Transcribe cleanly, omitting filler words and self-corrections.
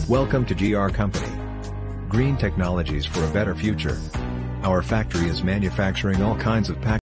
Welcome to GR Company. Green technologies for a better future. Our factory is manufacturing all kinds of packaging